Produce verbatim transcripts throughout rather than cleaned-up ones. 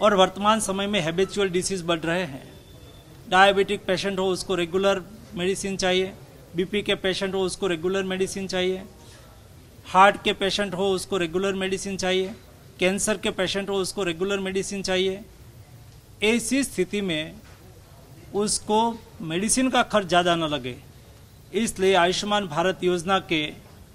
और वर्तमान समय में हैबिचुअल डिसीज बढ़ रहे हैं। डायबिटिक पेशेंट हो उसको रेगुलर मेडिसिन चाहिए, बीपी के पेशेंट हो उसको रेगुलर मेडिसिन चाहिए, हार्ट के पेशेंट हो उसको रेगुलर मेडिसिन चाहिए, कैंसर के पेशेंट हो उसको रेगुलर मेडिसिन चाहिए। ऐसी स्थिति में उसको मेडिसिन का खर्च ज़्यादा न लगे, इसलिए आयुष्मान भारत योजना के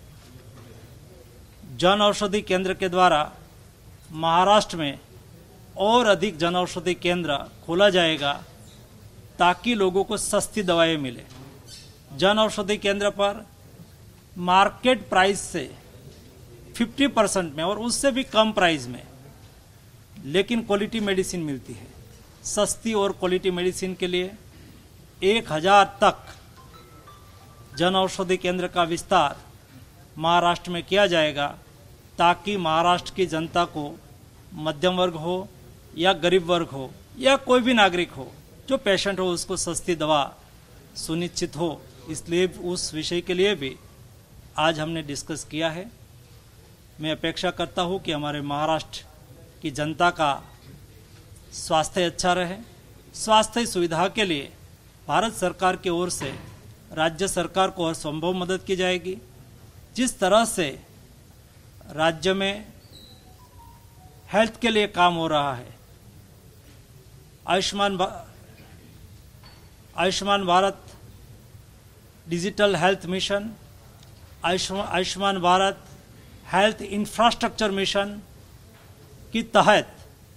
जन औषधि केंद्र के द्वारा महाराष्ट्र में और अधिक जन औषधि केंद्र खोला जाएगा ताकि लोगों को सस्ती दवाएं मिले। जन औषधि केंद्र पर मार्केट प्राइस से पचास परसेंट में और उससे भी कम प्राइस में लेकिन क्वालिटी मेडिसिन मिलती है। सस्ती और क्वालिटी मेडिसिन के लिए एक हजार तक जन औषधि केंद्र का विस्तार महाराष्ट्र में किया जाएगा ताकि महाराष्ट्र की जनता को, मध्यम वर्ग हो या गरीब वर्ग हो या कोई भी नागरिक हो जो पेशेंट हो, उसको सस्ती दवा सुनिश्चित हो। इसलिए उस विषय के लिए भी आज हमने डिस्कस किया है। मैं अपेक्षा करता हूं कि हमारे महाराष्ट्र की जनता का स्वास्थ्य अच्छा रहे। स्वास्थ्य सुविधा के लिए भारत सरकार की ओर से राज्य सरकार को हर संभव मदद की जाएगी। जिस तरह से राज्य में हेल्थ के लिए काम हो रहा है, Ayushman Ayushman Bharat digital health mission, Ayushman Bharat health infrastructure mission के तहत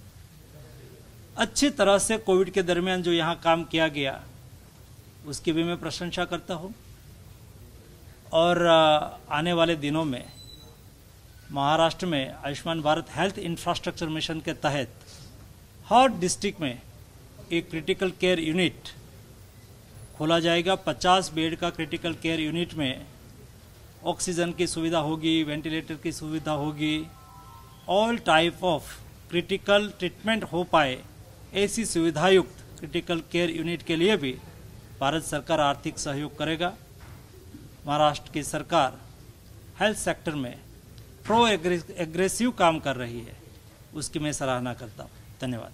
अच्छी तरह से कोविड के दरमियान जो यहाँ काम किया गया उसकी भी मैं प्रशंसा करता हूँ। और आने वाले दिनों में महाराष्ट्र में Ayushman Bharat health infrastructure mission के तहत हर डिस्ट्रिक्ट में एक क्रिटिकल केयर यूनिट खोला जाएगा। पचास बेड का क्रिटिकल केयर यूनिट में ऑक्सीजन की सुविधा होगी, वेंटिलेटर की सुविधा होगी, all type of critical treatment हो पाए ऐसी सुविधायुक्त क्रिटिकल केयर यूनिट के लिए भी भारत सरकार आर्थिक सहयोग करेगा। महाराष्ट्र की सरकार हेल्थ सेक्टर में प्रो एग्रेसिव काम कर रही है, उसकी मैं सराहना करता हूँ। धन्यवाद।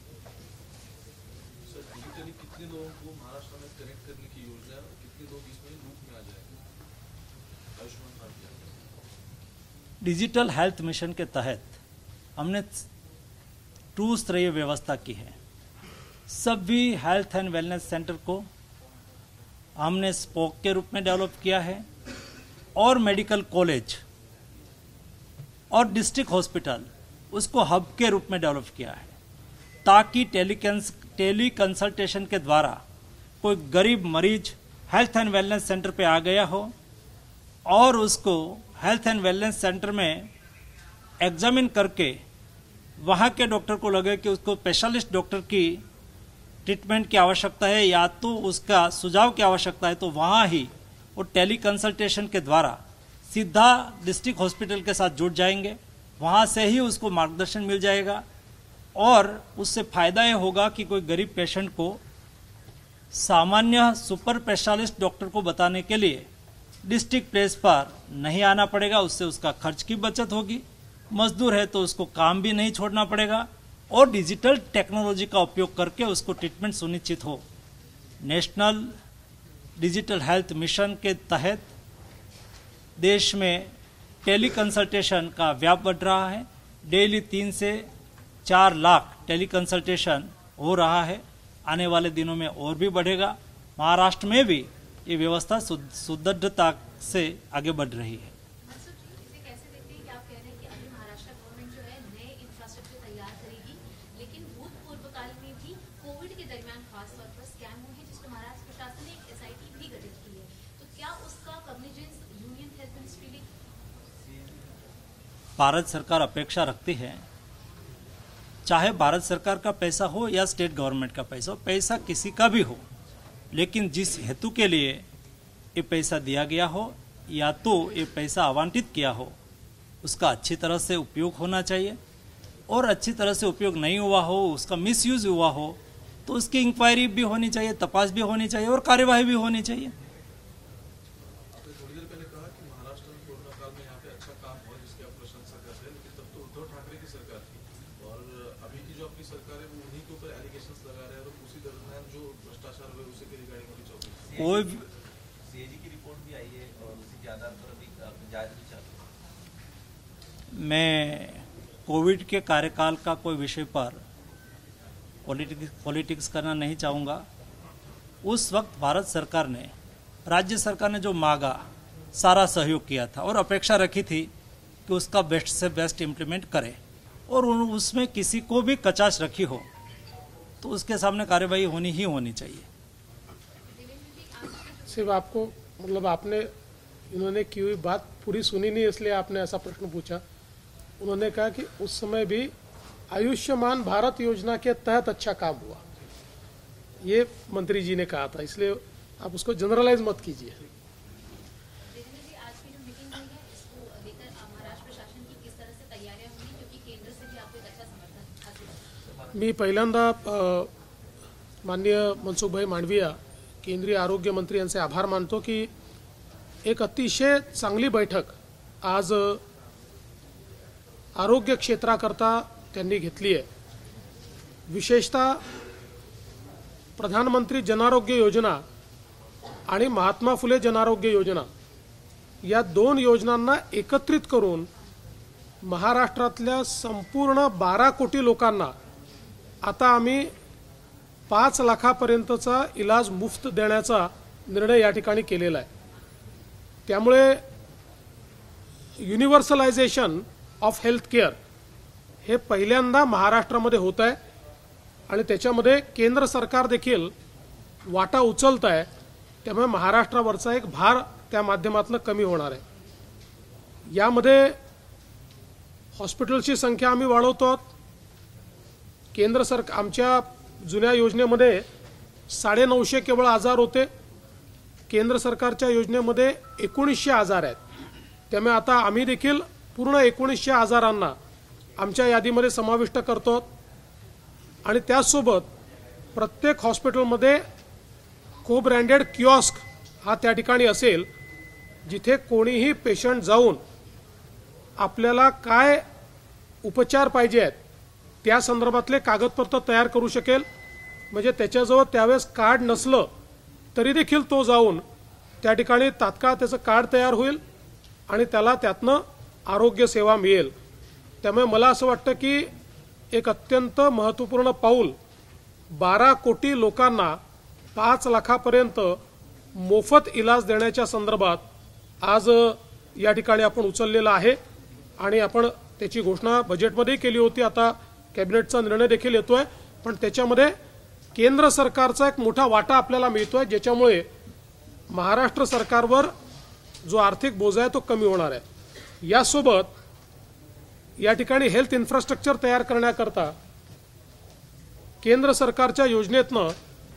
कितने लोगों को महाराष्ट्र में कनेक्ट करने की योजना है और कितने लोग इसमें लूप में आ जाएंगे Ayushman Bharat? Digital health mission के तहत हमने टू स्तरीय व्यवस्था की है। सभी हेल्थ एंड वेलनेस सेंटर को हमने स्पोक के रूप में डेवलप किया है और मेडिकल कॉलेज और डिस्ट्रिक्ट हॉस्पिटल उसको हब के रूप में डेवलप किया है ताकि टेलीकंस टेली कंसल्टेशन के द्वारा कोई गरीब मरीज हेल्थ एंड वेलनेस सेंटर पे आ गया हो और उसको हेल्थ एंड वेलनेस सेंटर में एग्जामिन करके वहाँ के डॉक्टर को लगे कि उसको स्पेशलिस्ट डॉक्टर की ट्रीटमेंट की आवश्यकता है या तो उसका सुझाव की आवश्यकता है, तो वहाँ ही वो टेली कंसल्टेशन के द्वारा सीधा डिस्ट्रिक्ट हॉस्पिटल के साथ जुड़ जाएंगे। वहाँ से ही उसको मार्गदर्शन मिल जाएगा और उससे फायदा ये होगा कि कोई गरीब पेशेंट को सामान्य सुपर स्पेशलिस्ट डॉक्टर को बताने के लिए डिस्ट्रिक्ट प्लेस पर नहीं आना पड़ेगा। उससे उसका खर्च की बचत होगी। मजदूर है तो उसको काम भी नहीं छोड़ना पड़ेगा और डिजिटल टेक्नोलॉजी का उपयोग करके उसको ट्रीटमेंट सुनिश्चित हो। नेशनल डिजिटल हेल्थ मिशन के तहत देश में टेली कंसल्टेशन का व्याप बढ़ रहा है। डेली तीन से चार लाख टेली कंसल्टेशन हो रहा है। आने वाले दिनों में और भी बढ़ेगा। महाराष्ट्र में भी ये व्यवस्था सुदृढ़ता से आगे बढ़ रही है। भारत सरकार अपेक्षा रखती है, चाहे भारत सरकार का पैसा हो या स्टेट गवर्नमेंट का पैसा हो, पैसा किसी का भी हो, लेकिन जिस हेतु के लिए ये पैसा दिया गया हो या तो ये पैसा आवंटित किया हो उसका अच्छी तरह से उपयोग होना चाहिए। और अच्छी तरह से उपयोग नहीं हुआ हो, उसका मिसयूज हुआ हो तो उसकी इंक्वायरी भी होनी चाहिए, तपास भी होनी चाहिए और कार्यवाही भी होनी चाहिए। अच्छा काम हुआ जिसकी आप प्रशंसा कर रहे हैं, लेकिन तब तो उद्धव ठाकरे की सरकार थी और अभी की जो आपकी की सरकार है वो उन्हीं के ऊपर एलिगेशंस लगा रहे हैं और उसी दरमियान जो भ्रष्टाचार हुए उसी के रिगार्डिंग अभी चौकी कोई सीएजी की रिपोर्ट भी आई है और उसी के आधार पर अभी जांच भी चल रही है। मैं कोविड के कार्यकाल का कोई विषय पर पॉलिटिक्स पॉलिटिक्स करना नहीं चाहूँगा। उस वक्त भारत सरकार ने, राज्य सरकार ने जो मांगा सारा सहयोग किया था और अपेक्षा रखी थी कि उसका बेस्ट से बेस्ट इम्प्लीमेंट करे और उसमें किसी को भी कचाश रखी हो तो उसके सामने कार्यवाही होनी ही होनी चाहिए। सिर्फ आपको मतलब आपने इन्होंने की हुई बात पूरी सुनी नहीं इसलिए आपने ऐसा प्रश्न पूछा। उन्होंने कहा कि उस समय भी आयुष्मान भारत योजना के तहत अच्छा काम हुआ, ये मंत्री जी ने कहा था, इसलिए आप उसको जनरलाइज मत कीजिए। मी पहिल्यांदा माननीय मनसुखभाई मांडविया केंद्रीय आरोग्य मंत्री यांचे आभार मानतो की एक अतिशय चांगली बैठक आज आरोग्य क्षेत्राकरता त्यांनी घेतली आहे। विशेषतः प्रधानमंत्री जनारोग्य योजना आणि महात्मा फुले जनारोग्य योजना या दोन योजनांना एकत्रित करून महाराष्ट्रातल्या संपूर्ण बारा कोटी लोकांना आता आम्ही पाच लाखापर्यंतचा इलाज मुफ्त देण्याचा निर्णय या ठिकाणी केलेला आहे। त्यामुळे युनिव्हर्सलायझेशन ऑफ हेल्थ केअर हे पहिल्यांदा महाराष्ट्रामध्ये होत आहे आणि त्याच्यामध्ये केंद्र सरकार देखील वाटा उचलत आहे। त्यामुळे महाराष्ट्रावरचा एक भार त्या माध्यमातून कमी होणार आहे। यामध्ये हॉस्पिटलची संख्या आम्ही वाढवतो। केंद्र सरकार आमच्या जुन्या योजनेमध्ये साडे नऊशे केवळ आजार होते, केंद्र सरकारच्या योजनेमध्ये एकोणीसशे आजार आहेत। त्यामुळे आता आम्ही देखील पूर्ण एकोणीसशे आजारांना आमच्या यादीमध्ये समाविष्ट करतो आणि त्यासोबत प्रत्येक हॉस्पिटलमध्ये को ब्रँडेड किऑस्क हा त्या ठिकाणी असेल जिथे कोणीही पेशंट जाऊन आपल्याला काय उपचार पाहिजे आहेत त्या संदर्भातले कागदपत्र तयार करू शकेल। म्हणजे त्याच्याजवळ त्यावेळेस कार्ड नसलं तरी देखील तो जाऊन त्या ठिकाणी तात्काळ त्याचं कार्ड तयार होईल आणि त्याला त्यातनं आरोग्य सेवा मिळेल। त्यामुळे मला असं वाटतं की एक अत्यंत महत्त्वपूर्ण पाऊल बारा कोटी लोकांना पाच लाखापर्यंत मोफत इलाज देण्याच्या संदर्भात आज या ठिकाणी आपण उचललेला आहे आणि आपण त्याची घोषणा बजेटमध्ये केली होती। आता कॅबिनेटचा निर्णय देखील येतोय, पण त्याच्यामध्ये केंद्र सरकारचा एक मोठा वाटा आपल्याला मिळतोय ज्याच्यामुळे महाराष्ट्र सरकारवर जो आर्थिक बोजा आहे तो कमी होणार आहे। यासोबत या ठिकाणी हेल्थ इन्फ्रास्ट्रक्चर तयार करण्याकरता केंद्र सरकारच्या योजनेतनं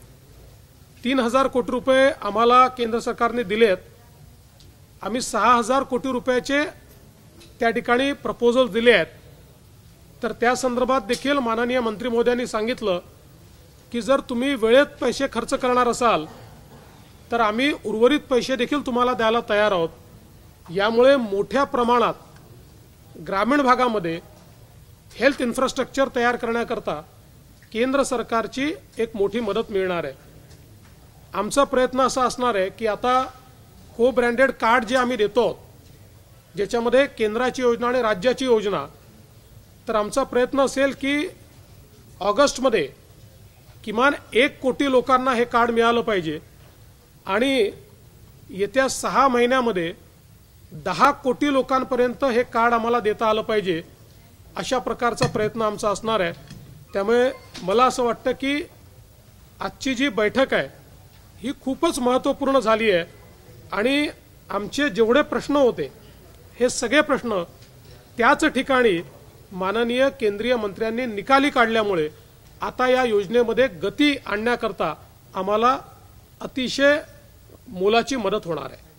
तीन हजार कोटी रुपये आम्हाला केंद्र सरकारने दिलेत। आम्ही सहा हजार कोटी रुपयाचे त्या ठिकाणी प्रपोजल दिले आहेत। तर त्या संदर्भात देखील माननीय मंत्री महोदयांनी सांगितलं की जर तुम्ही वेळेत पैसे खर्च करणार असाल तर आम्ही उर्वरित पैसे देखील तुम्हाला द्यायला तयार आहोत। यामुळे मोठ्या प्रमाणात ग्रामीण भागामध्ये हेल्थ इन्फ्रास्ट्रक्चर तयार करण्याकरता केंद्र सरकारची एक मोठी मदत मिळणार आहे। आमचा प्रयत्न असा असणार आहे की आता को ब्रँडेड कार्ड जे आम्ही देतो ज्याच्यामध्ये केंद्राची योजना आणि राज्याची योजना, तर आमचा प्रयत्न असेल की ऑगस्टमध्ये किमान एक कोटी लोकांना हे कार्ड मिळालं पाहिजे आणि येत्या सहा महिन्यामध्ये दहा कोटी लोकांपर्यंत हे कार्ड आम्हाला देता आलं पाहिजे। अशा प्रकारचा प्रयत्न आमचा असणार आहे। त्यामुळे मला असं वाटतं की आजची जी बैठक आहे ही खूपच महत्त्वपूर्ण झाली आहे आणि आमचे जेवढे प्रश्न होते हे सगळे प्रश्न त्याच ठिकाणी माननीय केंद्रीय मंत्र्यांनी निकाली काढल्यामुळे आता या योजनेमध्ये गती आणण्याकरता आम्हाला अतिशय मोलाची मदत होणार आहे।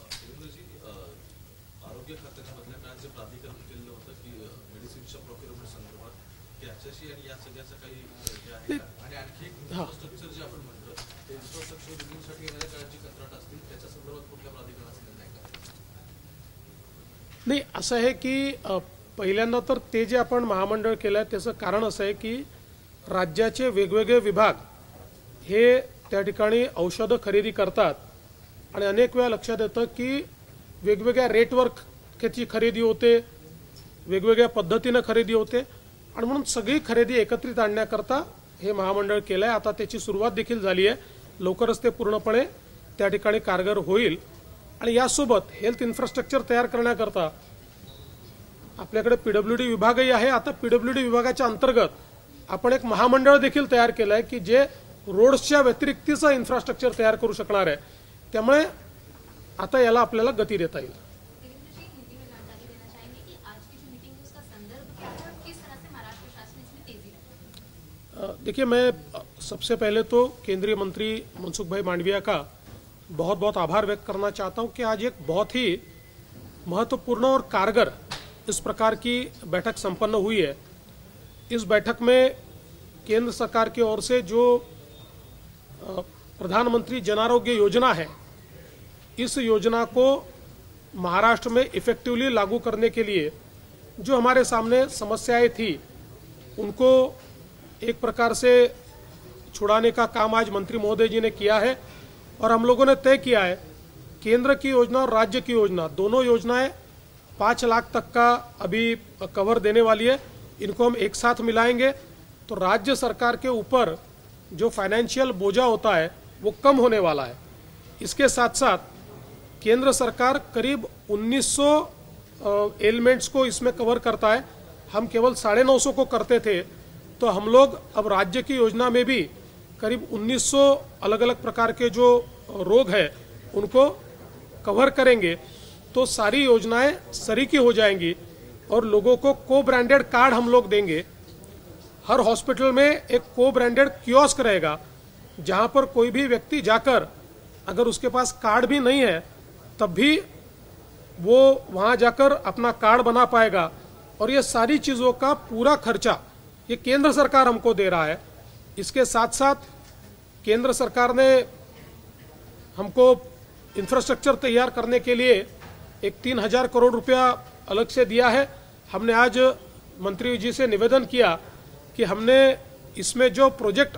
आरोग्य खात्याच्या मधल्या जे प्राधिकरण केलेलं होतं की मेडिसिनच्या प्रोक्युरमेंट संदर्भात त्याच्याशी आणि या सगळ्याचं काही जे आहे आणि आणखी इन्फ्रास्ट्रक्चर जे आपण म्हणतो ते इन्फ्रास्ट्रक्चर बिल्डिंगसाठी येणाऱ्या काळाची कंत्राट असतील त्याच्या संदर्भात कुठल्या प्राधिकरणाचा निर्णय करायचा? नाही, असं आहे की पहिल्यांदा तर ते जे आपण महामंडळ केलं आहे त्याचं कारण असं आहे की राज्याचे वेगवेगळे विभाग हे त्या ठिकाणी औषधं खरेदी करतात आणि अनेक वेळा लक्षात येतं की वेगवेगळ्या रेटवर त्याची खरेदी होते, वेगवेगळ्या पद्धतीनं खरेदी होते आणि म्हणून सगळी खरेदी एकत्रित आणण्याकरता हे महामंडळ केलं आहे. आता त्याची सुरुवात देखील झाली आहे. लवकरच ते पूर्णपणे त्या ठिकाणी कारगर होईल. आणि यासोबत हेल्थ इन्फ्रास्ट्रक्चर तयार करण्याकरता आपल्याकडे पीडब्ल्यूडी विभागही आहे. आता पीडब्ल्यूडी विभागाच्या अंतर्गत आपण एक महामंडळ देखील तयार केलं आहे की जे रोड्सच्या व्यतिरिक्तचं इन्फ्रास्ट्रक्चर तयार करू शकणार आहे. त्यामुळे आता याला आपल्याला गती देता येईल. देखिए, मैं सबसे पहले तो केंद्रीय मंत्री मनसुख भाई मांडविया का बहुत बहुत आभार व्यक्त करना चाहता हूं कि आज एक बहुत ही महत्वपूर्ण और कारगर इस प्रकार की बैठक संपन्न हुई है. इस बैठक में केंद्र सरकार की ओर से जो प्रधानमंत्री जन आरोग्य योजना है, इस योजना को महाराष्ट्र में इफेक्टिवली लागू करने के लिए जो हमारे सामने समस्याएं थी उनको एक प्रकार से छुड़ाने का काम आज मंत्री महोदय जी ने किया है. और हम लोगों ने तय किया है केंद्र की योजना और राज्य की योजना दोनों योजनाएं पाँच लाख तक का अभी कवर देने वाली है. इनको हम एक साथ मिलाएंगे तो राज्य सरकार के ऊपर जो फाइनेंशियल बोझा होता है वो कम होने वाला है. इसके साथ साथ केंद्र सरकार करीब उन्नीस सौ एलिमेंट्स को इसमें कवर करता है. हम केवल साढ़े नौ सौ को करते थे, तो हम लोग अब राज्य की योजना में भी करीब उन्नीस सौ अलग अलग प्रकार के जो रोग है उनको कवर करेंगे. तो सारी योजनाएं सरीकी हो जाएंगी और लोगों को को ब्रांडेड कार्ड हम लोग देंगे. हर हॉस्पिटल में एक को ब्रांडेड कियोस्क रहेगा जहां पर कोई भी व्यक्ति जाकर अगर उसके पास कार्ड भी नहीं है तब भी वो वहां जाकर अपना कार्ड बना पाएगा. और ये सारी चीजों का पूरा खर्चा ये केंद्र सरकार हमको दे रहा है. इसके साथ साथ केंद्र सरकार ने हमको इंफ्रास्ट्रक्चर तैयार करने के लिए एक तीन हजार करोड़ रुपया अलग से दिया है. हमने आज मंत्री जी से निवेदन किया कि हमने इसमें जो प्रोजेक्ट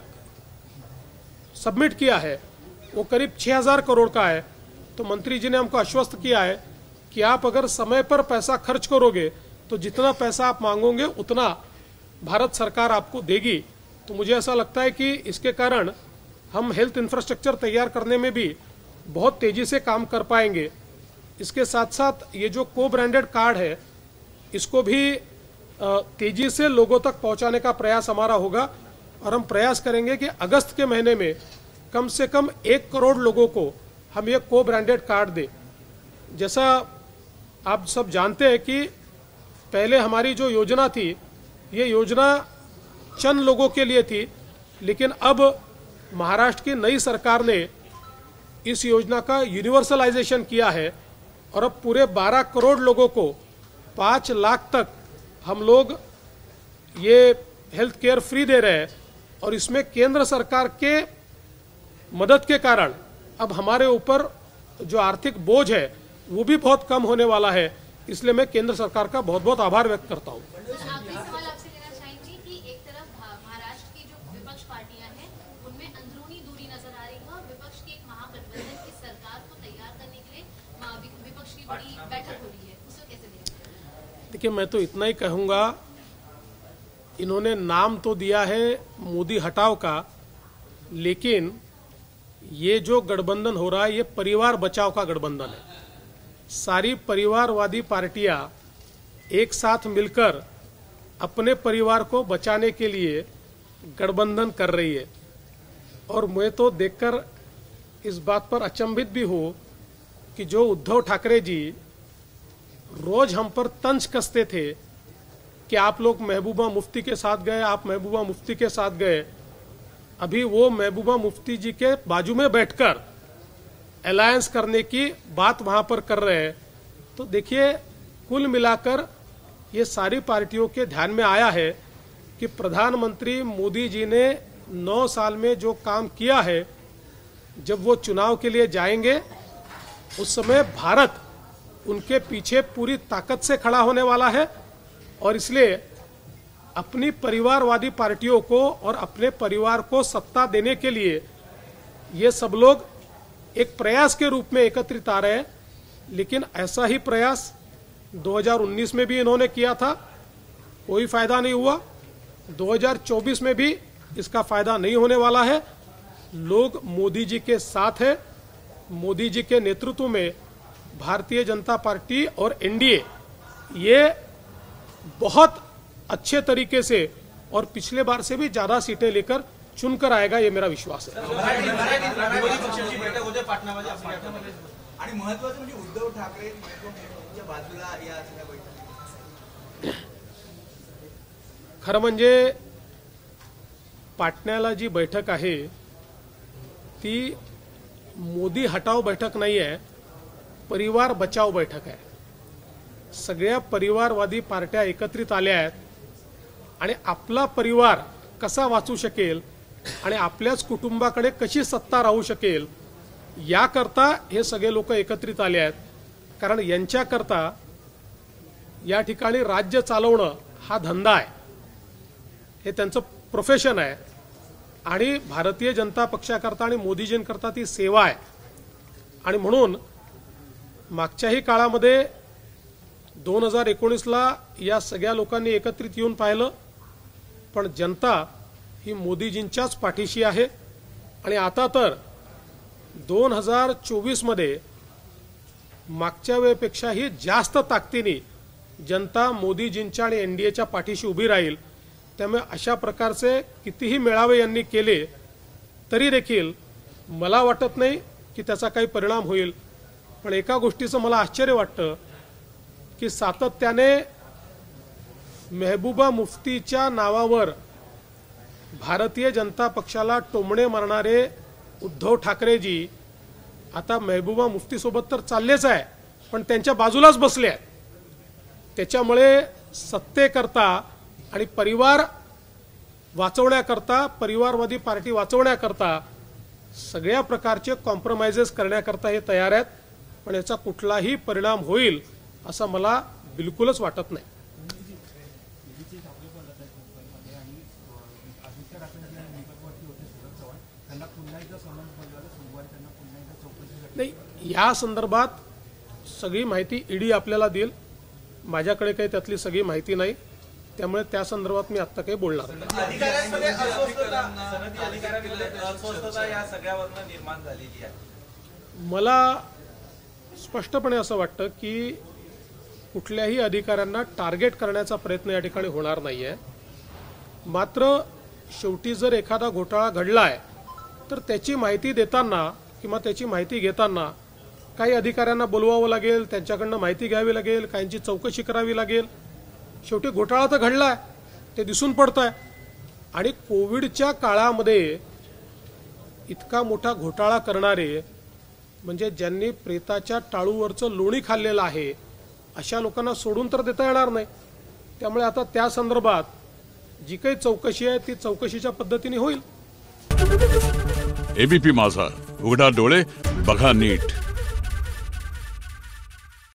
सबमिट किया है वो करीब छह हजार करोड़ का है. तो मंत्री जी ने हमको आश्वस्त किया है कि आप अगर समय पर पैसा खर्च करोगे तो जितना पैसा आप मांगोगे उतना भारत सरकार आपको देगी. तो मुझे ऐसा लगता है कि इसके कारण हम हेल्थ इंफ्रास्ट्रक्चर तैयार करने में भी बहुत तेजी से काम कर पाएंगे. इसके साथ साथ ये जो को ब्रांडेड कार्ड है इसको भी तेजी से लोगों तक पहुंचाने का प्रयास हमारा होगा. और हम प्रयास करेंगे कि अगस्त के महीने में कम से कम एक करोड़ लोगों को हम ये को ब्रांडेड कार्ड दें. जैसा आप सब जानते हैं कि पहले हमारी जो योजना थी ये योजना चंद लोगों के लिए थी, लेकिन अब महाराष्ट्र की नई सरकार ने इस योजना का यूनिवर्सलाइजेशन किया है और अब पूरे बारह करोड़ लोगों को पाँच लाख तक हम लोग ये हेल्थ केयर फ्री दे रहे हैं. और इसमें केंद्र सरकार के मदद के कारण अब हमारे ऊपर जो आर्थिक बोझ है वो भी बहुत कम होने वाला है. इसलिए मैं केंद्र सरकार का बहुत बहुत आभार व्यक्त करता हूँ. देखिए, मैं तो इतना ही कहूँगा, इन्होंने नाम तो दिया है मोदी हटाओ का, लेकिन ये जो गठबंधन हो रहा है ये परिवार बचाव का गठबंधन है. सारी परिवारवादी पार्टियां एक साथ मिलकर अपने परिवार को बचाने के लिए गठबंधन कर रही है. और मैं तो देखकर इस बात पर अचंभित भी हूँ कि जो उद्धव ठाकरे जी रोज हम पर तंज कसते थे कि आप लोग महबूबा मुफ्ती के साथ गए, आप महबूबा मुफ्ती के साथ गए, अभी वो महबूबा मुफ्ती जी के बाजू में बैठकर अलायंस करने की बात वहां पर कर रहे हैं. तो देखिए, कुल मिलाकर ये सारी पार्टियों के ध्यान में आया है कि प्रधानमंत्री मोदी जी ने नौ साल में जो काम किया है, जब वो चुनाव के लिए जाएंगे उस समय भारत उनके पीछे पूरी ताकत से खड़ा होने वाला है. और इसलिए अपनी परिवारवादी पार्टियों को और अपने परिवार को सत्ता देने के लिए ये सब लोग एक प्रयास के रूप में एकत्रित आ रहे हैं। लेकिन ऐसा ही प्रयास दो हज़ार उन्नीस में भी इन्होंने किया था, कोई फायदा नहीं हुआ। दो हज़ार चौबीस में भी इसका फायदा नहीं होने वाला है। लोग मोदी जी के साथ है। मोदी जी के नेतृत्व में भारतीय जनता पार्टी और एनडीए ये बहुत अच्छे तरीके से और पिछले बार से भी ज्यादा सीटें लेकर चुनकर आएगा, ये मेरा विश्वास है। आणि महत्त्वाचं म्हणजे उद्धव ठाकरे यांच्या बाजूला या सगळ्या बैठकी, खरं म्हणजे पाटण्याला जी बैठक आहे ती मोदी हटाव बैठक नाही आहे, परिवार बचाव बैठक आहे। सगळ्या परिवारवादी पार्ट्या एकत्रित आल्या आहेत आणि आपला परिवार कसा वाचू शकेल आणि आपल्याच कुटुंबाकडे कशी सत्ता राहू शकेल याकरता हे सगळे लोक एकत्रित आले आहेत। कारण यांच्याकरता या ठिकाणी राज्य चालवणं हा धंदा आहे, हे त्यांचं प्रोफेशन आहे आणि भारतीय जनता पक्षाकरता आणि मोदीजींकरता ती सेवा आहे। आणि म्हणून मागच्याही काळामध्ये दोन हजार एकोणीसला या सगळ्या लोकांनी एकत्रित येऊन पाहिलं, पण जनता ही मोदीजींच्याच पाठीशी आहे। आणि आता तर दोन हजार चोवीस मध्ये मागच्या वेळेपेक्षाही जास्त ताकदीने जनता मोदीजींच्या आणि एनडीएच्या पाठीशी उभी राहील। त्यामुळे अशा प्रकारचे कितीही मेळावे यांनी केले तरी देखील मला वाटत नाही की त्याचा काही परिणाम होईल। पण एका गोष्टीचं मला आश्चर्य वाटतं की सातत्याने महबूबा मुफ्तीच्या नावावर भारतीय जनता पक्षाला टोमणे मारणारे उद्धव ठाकरेजी आता महबूबा मुफ्ती सोबत तर चाललेच आहे, पण त्यांच्या बाजूलाच बसले आहेत। त्याच्यामुळे सत्तेकरता आणि परिवार वाचवण्याकरता, परिवारवादी पार्टी वाचवण्याकरता सगळ्या प्रकारचे कॉम्प्रोमाइजेस करण्याकरता हे तयार आहेत। पण याचा कुठलाही परिणाम होईल असं मला बिलकुलच वाटत नाही। नाही, या संदर्भात सगळी माहिती ईडी आपल्याला देईल, माझ्याकडे काही त्यातली सगळी माहिती नाही, त्यामुळे त्या संदर्भात मी आता काही बोलणार नाही। अधिकाऱ्यांमध्ये अस्वस्थता, सनदी अधिकाऱ्यांमध्ये अस्वस्थता या सगळ्यावरून निर्माण झालेली आहे। मला स्पष्टपणे असं वाटतं की कुठल्याही अधिकाऱ्यांना टार्गेट करण्याचा प्रयत्न या ठिकाणी होणार नाहीये। मात्र शेवटी जर एखादा घोटाळा घडलाय तर त्याची माहिती देताना किंवा त्याची माहिती घेताना काही अधिकाऱ्यांना बोलवावं लागेल, त्यांच्याकडनं माहिती घ्यावी लागेल, काहींची चौकशी करावी लागेल। शेवटी घोटाळा तर घडलाय, ते दिसून पडतंय। आणि कोविडच्या काळामध्ये इतका मोठा घोटाळा करणारे म्हणजे ज्यांनी प्रेताच्या टाळूवरचं लोणी खाल्लेलं आहे अशा लोकांना सोडून तर देता येणार नाही। त्यामुळे आता त्या संदर्भात जी काही चौकशी आहे ती चौकशीच्या पद्धतीने होईल। एबीपी माझा, उघडा डोळे बघा नीट।